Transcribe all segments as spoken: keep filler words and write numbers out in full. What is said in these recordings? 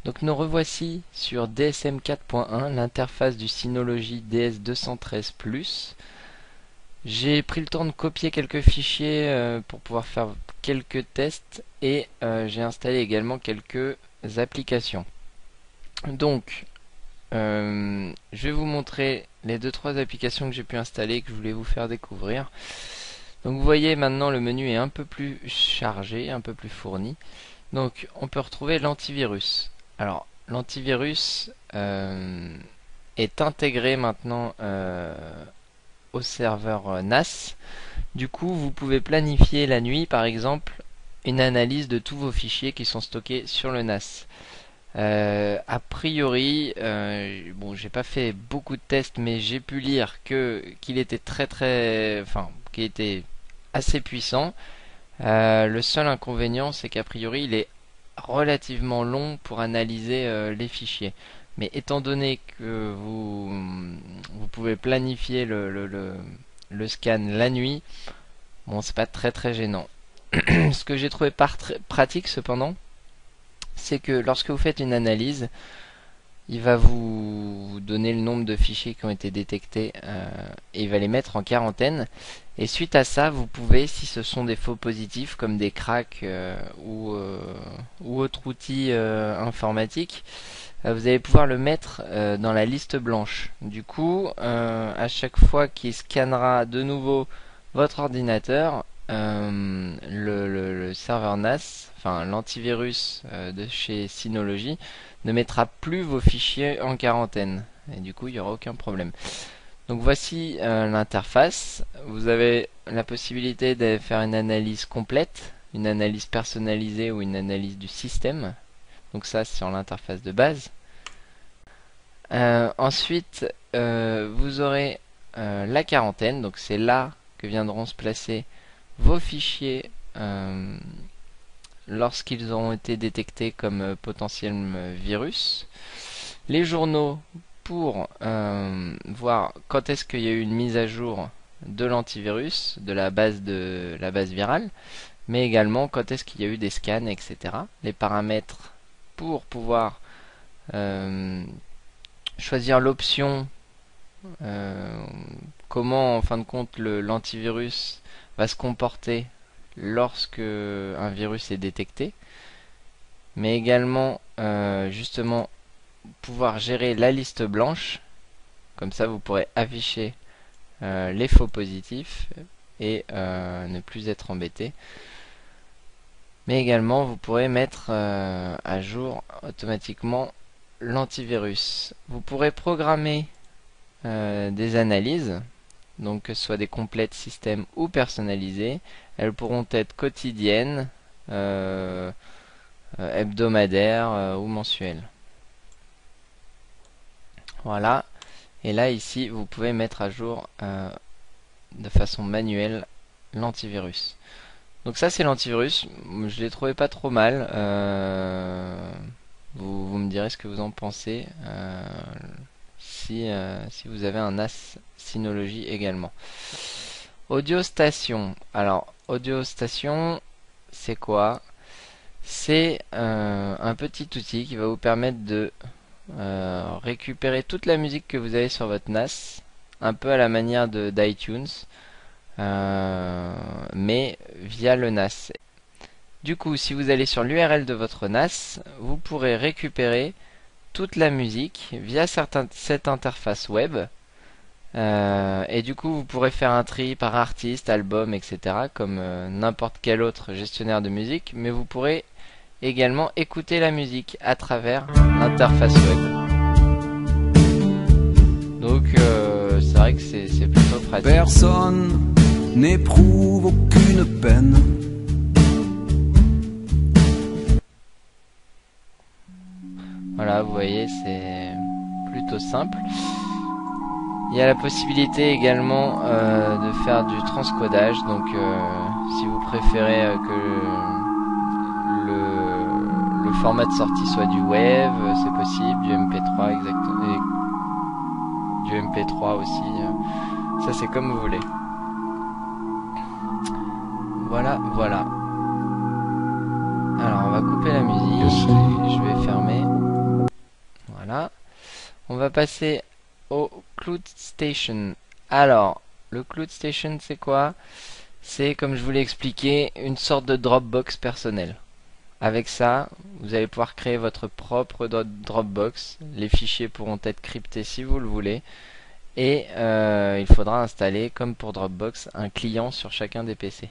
Donc nous revoici sur D S M quatre point un, l'interface du Synology D S deux cent treize plus. J'ai pris le temps de copier quelques fichiers euh, pour pouvoir faire quelques tests et euh, j'ai installé également quelques applications. Donc euh, je vais vous montrer les deux trois applications que j'ai pu installer et que je voulais vous faire découvrir. Donc vous voyez maintenant le menu est un peu plus chargé, un peu plus fourni. Donc on peut retrouver l'antivirus. Alors l'antivirus euh, est intégré maintenant euh, au serveur euh, N A S. Du coup vous pouvez planifier la nuit par exemple une analyse de tous vos fichiers qui sont stockés sur le N A S. Euh, a priori, euh, bon, j'ai pas fait beaucoup de tests, mais j'ai pu lire que qu'il était très très, enfin, qu'il était assez puissant. Euh, le seul inconvénient, c'est qu'a priori, il est relativement long pour analyser euh, les fichiers. Mais étant donné que vous vous pouvez planifier le le, le, le scan la nuit, bon, c'est pas très très gênant. Ce que j'ai trouvé pratique cependant, c'est que lorsque vous faites une analyse, il va vous donner le nombre de fichiers qui ont été détectés euh, et il va les mettre en quarantaine. Et suite à ça, vous pouvez, si ce sont des faux positifs comme des cracks euh, ou, euh, ou autre outil euh, informatique, euh, vous allez pouvoir le mettre euh, dans la liste blanche. Du coup, euh, à chaque fois qu'il scannera de nouveau votre ordinateur, euh, le, le, le serveur N A S, enfin l'antivirus euh, de chez Synology, ne mettra plus vos fichiers en quarantaine. Et du coup, il n'y aura aucun problème. Donc voici euh, l'interface. Vous avez la possibilité de faire une analyse complète, une analyse personnalisée ou une analyse du système. Donc ça, c'est sur l'interface de base. Euh, ensuite, euh, vous aurez euh, la quarantaine. Donc c'est là que viendront se placer vos fichiers euh, lorsqu'ils auront été détectés comme euh, potentiel euh, virus. Les journaux pour euh, voir quand est-ce qu'il y a eu une mise à jour de l'antivirus, de la base de la base virale, mais également quand est-ce qu'il y a eu des scans, et cetera. Les paramètres pour pouvoir euh, choisir l'option euh, comment en fin de compte l'antivirus va se comporter lorsque un virus est détecté, mais également euh, justement pouvoir gérer la liste blanche. Comme ça vous pourrez afficher euh, les faux positifs et euh, ne plus être embêté. Mais également vous pourrez mettre euh, à jour automatiquement l'antivirus. Vous pourrez programmer euh, des analyses, donc que ce soit des complètes système ou personnalisées. Elles pourront être quotidiennes, euh, euh, hebdomadaires euh, ou mensuelles. Voilà. Et là ici vous pouvez mettre à jour euh, de façon manuelle l'antivirus. Donc ça c'est l'antivirus. Je l'ai trouvé pas trop mal. Euh, vous, vous me direz ce que vous en pensez. Euh, si, euh, si vous avez un N A S Synology également. Audio Station. Alors Audio Station, c'est quoi? C'est euh, un petit outil qui va vous permettre de euh, récupérer toute la musique que vous avez sur votre N A S, un peu à la manière de d'iTunes, euh, mais via le N A S. Du coup, si vous allez sur l'U R L de votre N A S, vous pourrez récupérer toute la musique via certains, cette interface web. Euh, et du coup, vous pourrez faire un tri par artiste, album, et cetera, comme euh, n'importe quel autre gestionnaire de musique, mais vous pourrez également écouter la musique à travers l'interface web. Donc, euh, c'est vrai que c'est plutôt pratique. Personne n'éprouve aucune peine. Voilà, vous voyez, c'est plutôt simple. Il y a la possibilité également euh, de faire du transcodage, donc euh, si vous préférez euh, que le, le format de sortie soit du wave, c'est possible, du M P trois exactement, et du M P trois aussi, euh, ça c'est comme vous voulez. Voilà, voilà. Alors on va couper la musique, je vais fermer. Voilà. On va passer au Cloud Station. Alors, le Cloud Station, c'est quoi? C'est, comme je vous l'ai expliqué, une sorte de Dropbox personnel. Avec ça, vous allez pouvoir créer votre propre Dropbox. Les fichiers pourront être cryptés si vous le voulez. Et euh, il faudra installer, comme pour Dropbox, un client sur chacun des P C.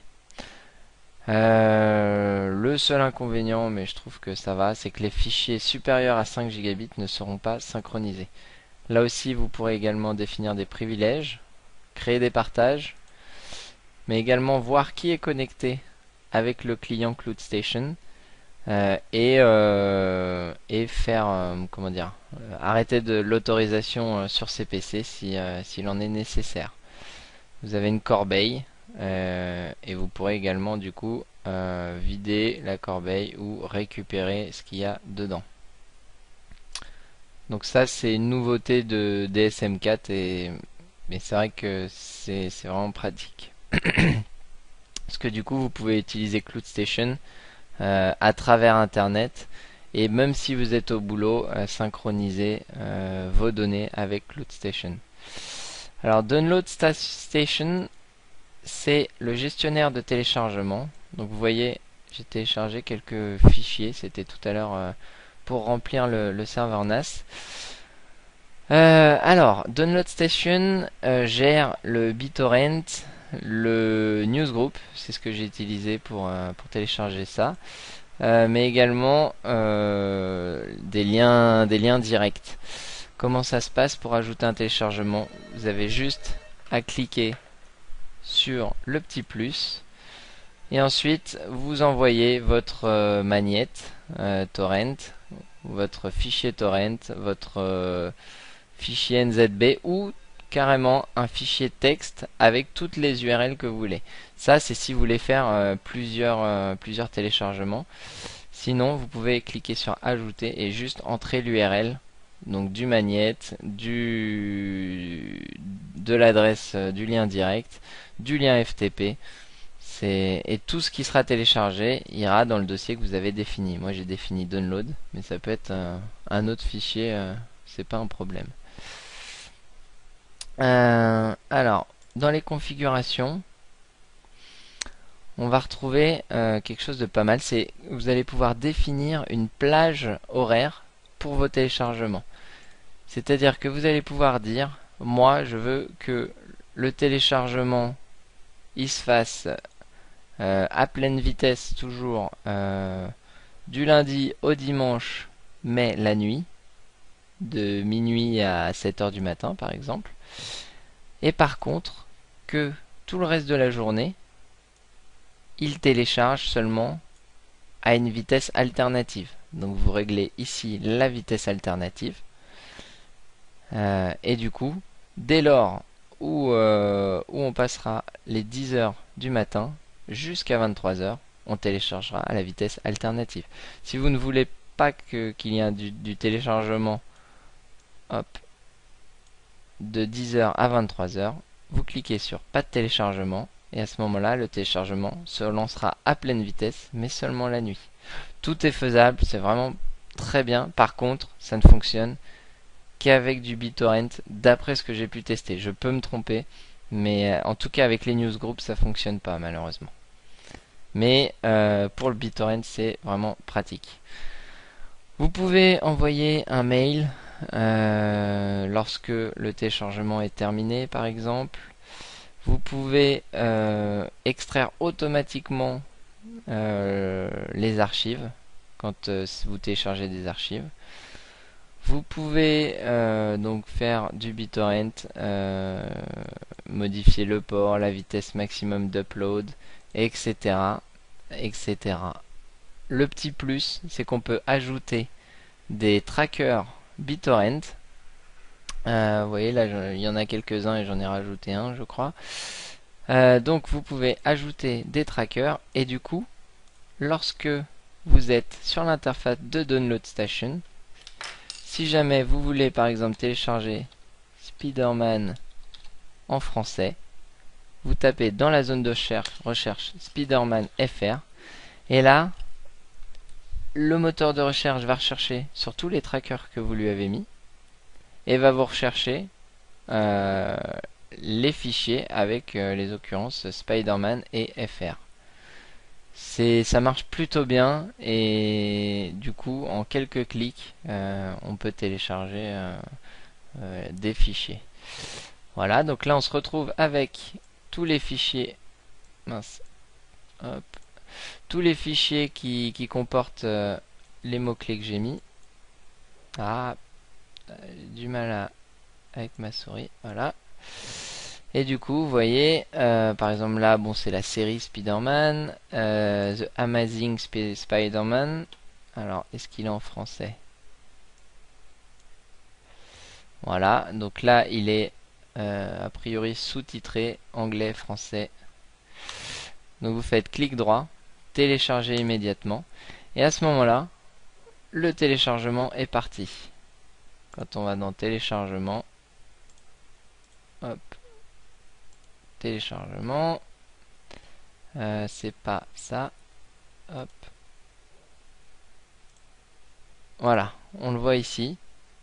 Euh, le seul inconvénient, mais je trouve que ça va, c'est que les fichiers supérieurs à cinq gigabits ne seront pas synchronisés. Là aussi, vous pourrez également définir des privilèges, créer des partages, mais également voir qui est connecté avec le client Cloud Station euh, et, euh, et faire, euh, comment dire, euh, arrêter de l'autorisation euh, sur ces P C si, euh, s'il en est nécessaire. Vous avez une corbeille euh, et vous pourrez également du coup euh, vider la corbeille ou récupérer ce qu'il y a dedans. Donc ça c'est une nouveauté de D S M quatre et mais c'est vrai que c'est vraiment pratique. Parce que du coup vous pouvez utiliser Cloud Station euh, à travers internet et même si vous êtes au boulot euh, synchroniser euh, vos données avec Cloud Station. Alors Download Station, c'est le gestionnaire de téléchargement. Donc vous voyez, j'ai téléchargé quelques fichiers, c'était tout à l'heure euh, pour remplir le, le serveur N A S. Euh, alors, Download Station euh, gère le BitTorrent, le Newsgroup, c'est ce que j'ai utilisé pour, euh, pour télécharger ça, euh, mais également euh, des liens, des liens directs. Comment ça se passe pour ajouter un téléchargement? Vous avez juste à cliquer sur le petit plus et ensuite vous envoyez votre euh, magnette euh, torrent, votre fichier torrent, votre euh, fichier N Z B ou carrément un fichier texte avec toutes les U R L que vous voulez. Ça c'est si vous voulez faire euh, plusieurs, euh, plusieurs téléchargements. Sinon vous pouvez cliquer sur ajouter et juste entrer l'U R L donc du magnette, du de l'adresse euh, du lien direct, du lien F T P, et tout ce qui sera téléchargé ira dans le dossier que vous avez défini. Moi j'ai défini download, mais ça peut être euh, un autre fichier, euh, c'est pas un problème. Euh, alors, dans les configurations, on va retrouver euh, quelque chose de pas mal. C'est vous allez pouvoir définir une plage horaire pour vos téléchargements. C'est-à-dire que vous allez pouvoir dire, moi je veux que le téléchargement il se fasse euh, à pleine vitesse toujours euh, du lundi au dimanche, mais la nuit, de minuit à sept heures du matin par exemple. Et par contre, que tout le reste de la journée, il télécharge seulement à une vitesse alternative. Donc vous réglez ici la vitesse alternative. Euh, et du coup, dès lors où, euh, où on passera les dix heures du matin jusqu'à vingt-trois heures, on téléchargera à la vitesse alternative. Si vous ne voulez pas que, qu'il y ait du, du téléchargement hop, de dix heures à vingt-trois heures, vous cliquez sur pas de téléchargement et à ce moment-là, le téléchargement se lancera à pleine vitesse, mais seulement la nuit. Tout est faisable, c'est vraiment très bien. Par contre, ça ne fonctionne qu'avec du BitTorrent, d'après ce que j'ai pu tester. Je peux me tromper, mais en tout cas avec les newsgroups, ça fonctionne pas malheureusement. Mais euh, pour le BitTorrent, c'est vraiment pratique. Vous pouvez envoyer un mail euh, lorsque le téléchargement est terminé, par exemple. Vous pouvez euh, extraire automatiquement euh, les archives quand euh, vous téléchargez des archives. Vous pouvez euh, donc faire du BitTorrent, euh, modifier le port, la vitesse maximum d'upload, et cetera, et cetera. Le petit plus, c'est qu'on peut ajouter des trackers BitTorrent. Euh, vous voyez là, il y en a quelques-uns et j'en ai rajouté un, je crois. Euh, donc vous pouvez ajouter des trackers et du coup, lorsque vous êtes sur l'interface de Download Station, si jamais vous voulez par exemple télécharger Spider-Man en français, vous tapez dans la zone de recherche, recherche Spider-Man F R et là, le moteur de recherche va rechercher sur tous les trackers que vous lui avez mis et va vous rechercher euh, les fichiers avec euh, les occurrences Spider-Man et F R. C'est, ça marche plutôt bien et du coup en quelques clics euh, on peut télécharger euh, euh, des fichiers. Voilà, donc là on se retrouve avec tous les fichiers, mince, hop, tous les fichiers qui, qui comportent euh, les mots-clés que j'ai mis. Ah, j'ai du mal à, avec ma souris, voilà. Et du coup, vous voyez, euh, par exemple là, bon, c'est la série Spider-Man, euh, The Amazing Sp Spider-Man. Alors, est-ce qu'il est en français? Voilà, donc là, il est euh, a priori sous-titré anglais-français. Donc vous faites clic droit, télécharger immédiatement, et à ce moment-là, le téléchargement est parti. Quand on va dans téléchargement, hop, téléchargement, euh, c'est pas ça, hop, voilà, on le voit ici.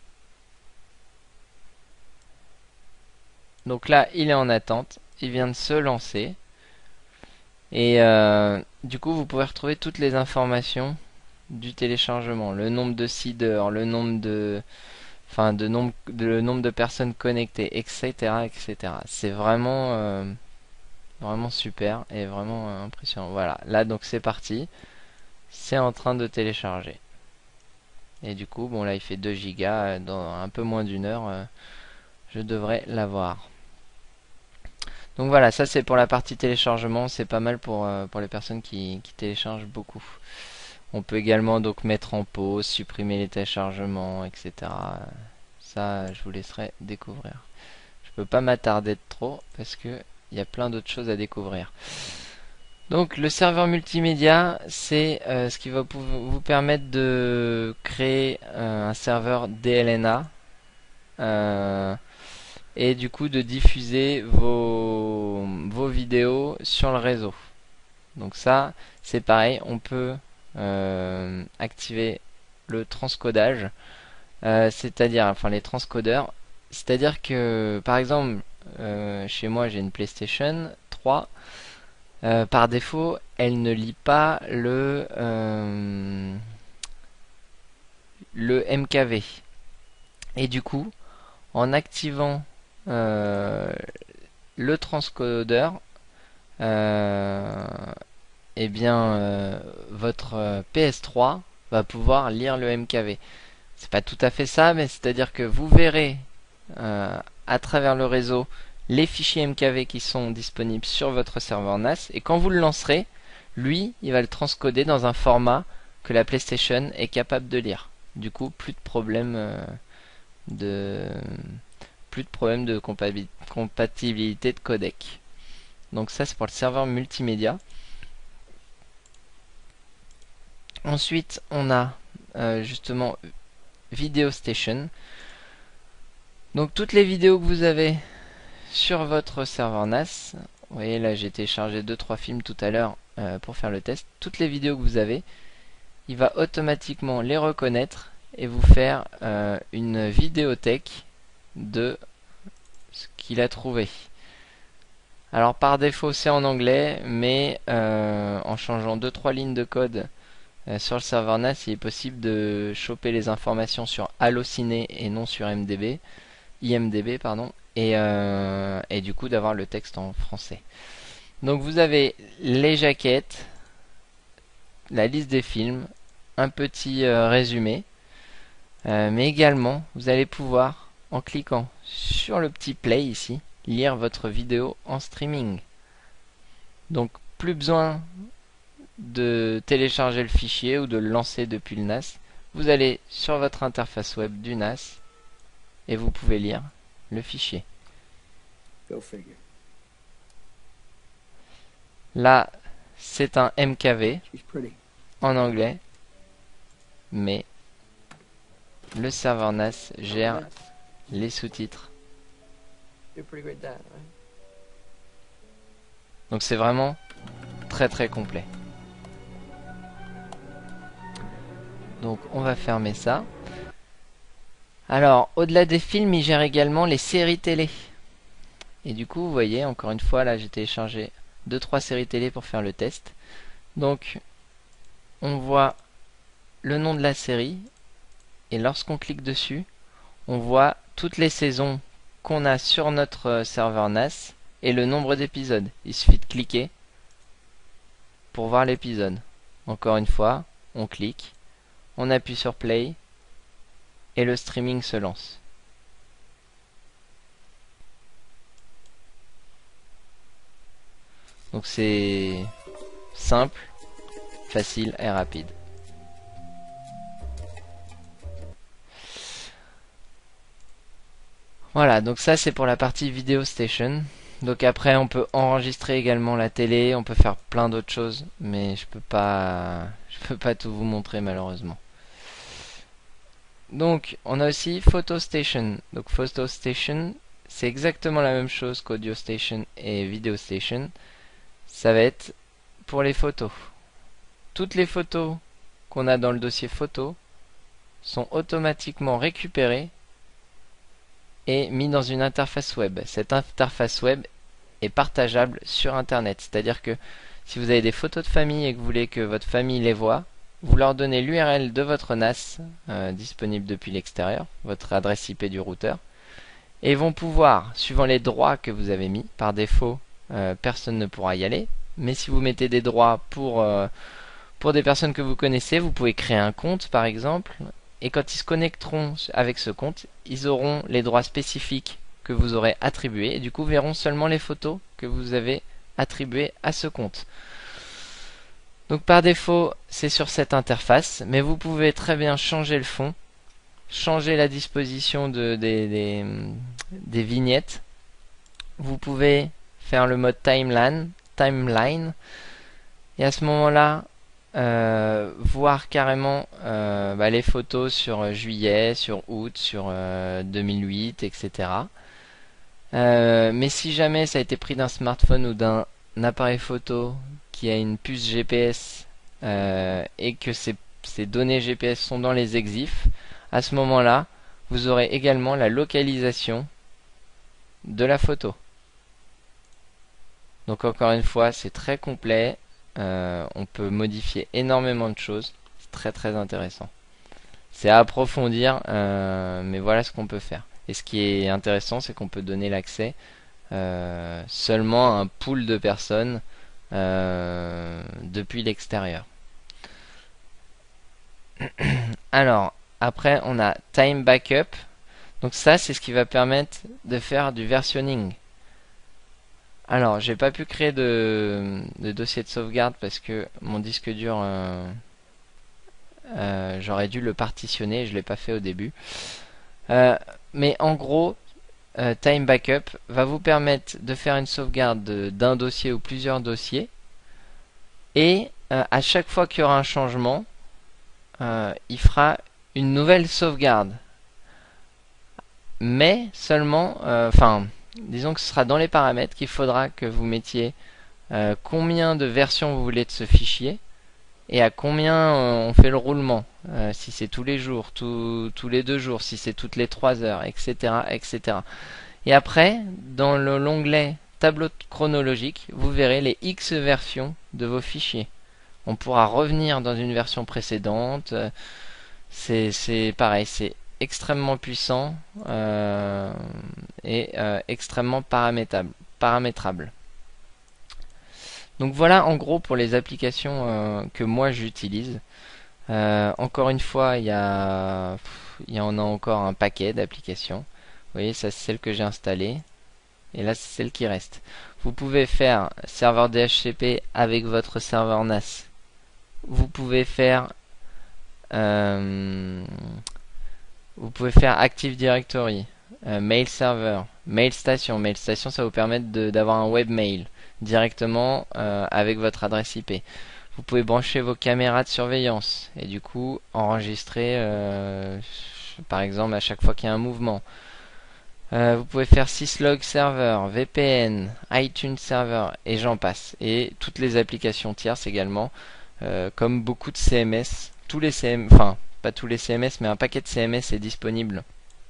Donc là, il est en attente, il vient de se lancer, et euh, du coup, vous pouvez retrouver toutes les informations du téléchargement, le nombre de seeders, le nombre de enfin de nombre de le nombre de personnes connectées, etc etc. C'est vraiment euh, vraiment super et vraiment euh, impressionnant. Voilà, là donc c'est parti, c'est en train de télécharger et du coup bon là il fait deux gigas, euh, dans un peu moins d'une heure euh, je devrais l'avoir. Donc voilà, ça c'est pour la partie téléchargement, c'est pas mal pour, euh, pour les personnes qui, qui téléchargent beaucoup. On peut également donc mettre en pause, supprimer les téléchargements, et cetera. Ça, je vous laisserai découvrir. Je peux pas m'attarder de trop parce que il y a plein d'autres choses à découvrir. Donc le serveur multimédia, c'est euh, ce qui va vous permettre de créer euh, un serveur D L N A euh, et du coup de diffuser vos, vos vidéos sur le réseau. Donc ça, c'est pareil, on peut euh, activer le transcodage, euh, c'est-à-dire, enfin les transcodeurs, c'est-à-dire que par exemple, euh, chez moi j'ai une PlayStation trois, euh, par défaut, elle ne lit pas le euh, le M K V. Et du coup, en activant euh, le transcodeur, euh, eh bien euh, votre euh, P S trois va pouvoir lire le M K V. C'est pas tout à fait ça, mais c'est-à-dire que vous verrez euh, à travers le réseau les fichiers M K V qui sont disponibles sur votre serveur N A S, et quand vous le lancerez, lui, il va le transcoder dans un format que la PlayStation est capable de lire. Du coup, plus de problème euh, de plus de problème de compatibilité de codec. Donc ça, c'est pour le serveur multimédia. Ensuite, on a euh, justement Video Station. Donc toutes les vidéos que vous avez sur votre serveur N A S, vous voyez là j'ai téléchargé deux trois films tout à l'heure euh, pour faire le test. Toutes les vidéos que vous avez, il va automatiquement les reconnaître et vous faire euh, une vidéothèque de ce qu'il a trouvé. Alors par défaut c'est en anglais, mais euh, en changeant deux trois lignes de code euh, sur le serveur N A S, il est possible de choper les informations sur Allociné et non sur M D B, I M D B pardon, et, euh, et du coup d'avoir le texte en français. Donc vous avez les jaquettes, la liste des films, un petit euh, résumé, euh, mais également vous allez pouvoir, en cliquant sur le petit play ici, lire votre vidéo en streaming. Donc plus besoin de télécharger le fichier ou de le lancer depuis le N A S. Vous allez sur votre interface web du N A S et vous pouvez lire le fichier. Go figure. Là, c'est un M K V She's pretty. en anglais, mais le serveur N A S gère les sous-titres. You're pretty great dad, right? Donc c'est vraiment très très complet. Donc on va fermer ça. Alors, au-delà des films, il gère également les séries télé. Et du coup, vous voyez, encore une fois, là, j'ai téléchargé deux trois séries télé pour faire le test. Donc, on voit le nom de la série. Et lorsqu'on clique dessus, on voit toutes les saisons qu'on a sur notre serveur N A S et le nombre d'épisodes. Il suffit de cliquer pour voir l'épisode. Encore une fois, on clique, on appuie sur play et le streaming se lance. Donc c'est simple, facile et rapide. Voilà, donc ça c'est pour la partie Video Station. Donc après on peut enregistrer également la télé, on peut faire plein d'autres choses, mais je peux pas je peux pas tout vous montrer malheureusement. Donc on a aussi Photo Station. Donc Photo Station, c'est exactement la même chose qu'Audio Station et Video Station. Ça va être pour les photos. Toutes les photos qu'on a dans le dossier photo sont automatiquement récupérées et mis dans une interface web. Cette interface web est partageable sur internet. C'est-à-dire que si vous avez des photos de famille et que vous voulez que votre famille les voit, vous leur donnez l'U R L de votre N A S euh, disponible depuis l'extérieur, votre adresse I P du routeur, et vont pouvoir, suivant les droits que vous avez mis, par défaut, euh, personne ne pourra y aller, mais si vous mettez des droits pour, euh, pour des personnes que vous connaissez, vous pouvez créer un compte par exemple, et quand ils se connecteront avec ce compte, ils auront les droits spécifiques que vous aurez attribués, et du coup verront seulement les photos que vous avez attribuées à ce compte. Donc par défaut, c'est sur cette interface, mais vous pouvez très bien changer le fond, changer la disposition de, des, des, des vignettes. Vous pouvez faire le mode timeline, timeline et à ce moment-là, euh, voir carrément euh, bah, les photos sur juillet, sur août, sur euh, deux mille huit, et cetera. Euh, mais si jamais ça a été pris d'un smartphone ou d'un appareil photo qui a une puce G P S euh, et que ces, ces données G P S sont dans les exifs, à ce moment-là, vous aurez également la localisation de la photo. Donc encore une fois, c'est très complet. Euh, on peut modifier énormément de choses. C'est très très intéressant. C'est à approfondir, euh, mais voilà ce qu'on peut faire. Et ce qui est intéressant, c'est qu'on peut donner l'accès euh, seulement à un pool de personnes euh, depuis l'extérieur. Alors, après, on a Time Backup. Donc ça, c'est ce qui va permettre de faire du versionning. Alors, j'ai pas pu créer de, de dossier de sauvegarde parce que mon disque dur, euh, euh, j'aurais dû le partitionner, je l'ai pas fait au début. Euh, mais en gros, euh, Time Backup va vous permettre de faire une sauvegarde d'un dossier ou plusieurs dossiers. Et euh, à chaque fois qu'il y aura un changement, euh, il fera une nouvelle sauvegarde. Mais seulement, enfin, euh, disons que ce sera dans les paramètres qu'il faudra que vous mettiez euh, combien de versions vous voulez de ce fichier et à combien euh, on fait le roulement. Euh, si c'est tous les jours, tout, tous les deux jours, si c'est toutes les trois heures, et cetera, et cetera. Et après, dans l'onglet tableau chronologique, vous verrez les X versions de vos fichiers. On pourra revenir dans une version précédente. C'est pareil, c'est extrêmement puissant euh, et euh, extrêmement paramétrable, paramétrable. Donc voilà en gros pour les applications euh, que moi j'utilise. Euh, encore une fois, il y a, il y en a encore un paquet d'applications. Vous voyez, ça c'est celle que j'ai installée. Et là c'est celle qui reste. Vous pouvez faire serveur D H C P avec votre serveur N A S. Vous pouvez faire euh, vous pouvez faire Active Directory, euh, Mail Server, Mail Station. Mail Station, ça vous permet d'avoir un webmail directement euh, avec votre adresse I P. Vous pouvez brancher vos caméras de surveillance et du coup enregistrer euh, par exemple à chaque fois qu'il y a un mouvement. Euh, vous pouvez faire syslog Server, V P N, iTunes Server et j'en passe. Et toutes les applications tierces également, euh, comme beaucoup de C M S. Tous les C M S, enfin pas tous les C M S, mais un paquet de C M S est disponible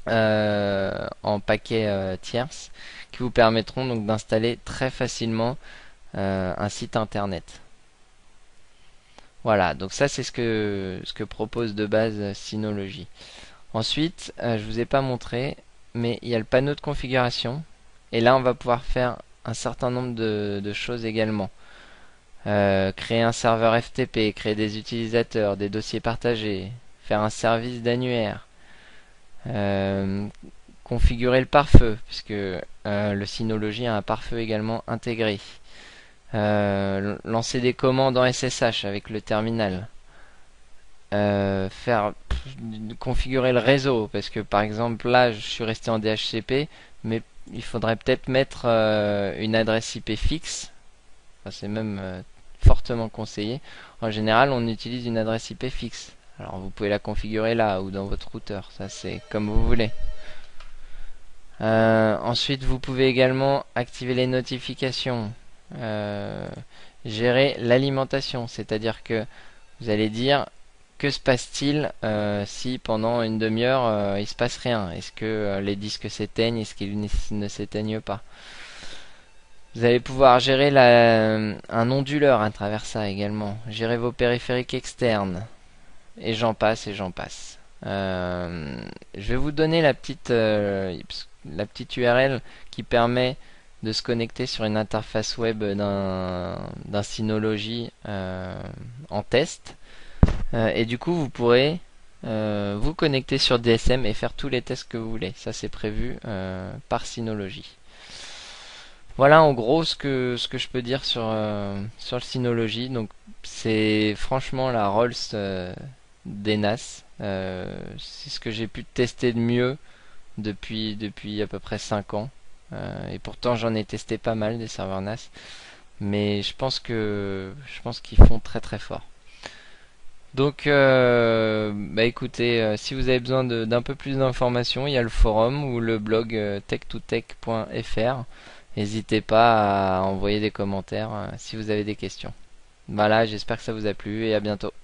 euh, en paquets euh, tierces qui vous permettront donc d'installer très facilement euh, un site internet. Voilà, donc ça c'est ce que ce que propose de base euh, Synology. Ensuite, euh, je vous ai pas montré, mais il y a le panneau de configuration et là on va pouvoir faire un certain nombre de, de choses également. Euh, créer un serveur F T P, créer des utilisateurs, des dossiers partagés, faire un service d'annuaire, euh, configurer le pare-feu, puisque euh, le Synology a un pare-feu également intégré. Euh, lancer des commandes en S S H avec le terminal. Euh, faire pff, configurer le réseau, parce que par exemple là je suis resté en D H C P, mais il faudrait peut-être mettre euh, une adresse I P fixe. Enfin, c'est même euh, fortement conseillé. En général, on utilise une adresse I P fixe. Alors vous pouvez la configurer là ou dans votre routeur, ça c'est comme vous voulez. Euh, ensuite, vous pouvez également activer les notifications, euh, gérer l'alimentation, c'est-à-dire que vous allez dire que se passe-t-il euh, si pendant une demi-heure euh, il se passe rien. Est-ce que euh, les disques s'éteignent, est-ce qu'ils ne s'éteignent pas. Vous allez pouvoir gérer la, un onduleur à travers ça également. Gérer vos périphériques externes. Et j'en passe et j'en passe. Euh, je vais vous donner la petite, euh, la petite U R L qui permet de se connecter sur une interface web d'un d'un Synology euh, en test. Euh, et du coup, vous pourrez euh, vous connecter sur D S M et faire tous les tests que vous voulez. Ça, c'est prévu euh, par Synology. Voilà en gros ce que ce que je peux dire sur euh, sur le Synology. Donc c'est franchement la Rolls euh, des N A S. Euh, c'est ce que j'ai pu tester de mieux depuis depuis à peu près cinq ans. Euh, et pourtant j'en ai testé pas mal des serveurs N A S. Mais je pense que je pense qu'ils font très très fort. Donc euh, bah écoutez, euh, si vous avez besoin de- d'un peu plus d'informations, il y a le forum ou le blog euh, tech to tech point f r. N'hésitez pas à envoyer des commentaires euh, si vous avez des questions. Voilà, j'espère que ça vous a plu et à bientôt.